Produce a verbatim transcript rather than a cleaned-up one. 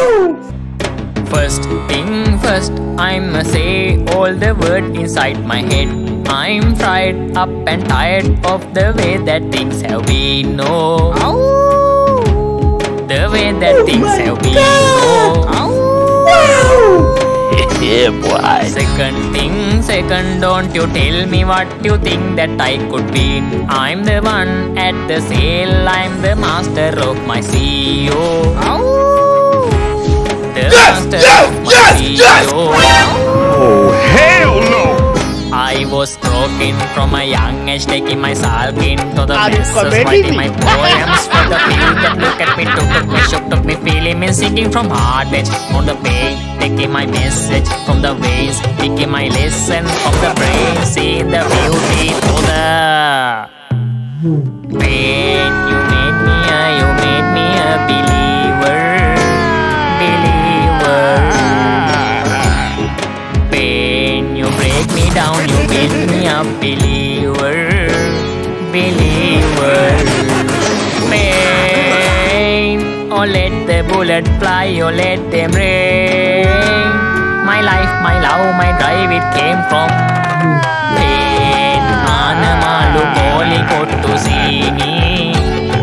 First thing first, I'ma say all the words inside my head. I'm fried up and tired of the way that things have been. No, the way that Oh things my have been. God. No. Yeah, boy. Second thing, second, don't you tell me what you think that I could be. I'm the one at the sail, I'm the master of my C E O. The Yes, master yes, of my yes, C E O. yes. Oh, hell no! I was broken from a young age, taking my sulk into the Are you messes, comedy writing me? my poems for the field that look at me, took, took me, shook, took me, feeling me, singing from heart edge on the page, taking my message from the waves, taking my lesson from the brain, see the beauty through the pain. You made me a, you made me a believer, believer. Pain, you break me down, you made me a believer, believer. Pain, oh let the bullet fly, oh let them rain. My life, my love, my drive, it came from pain.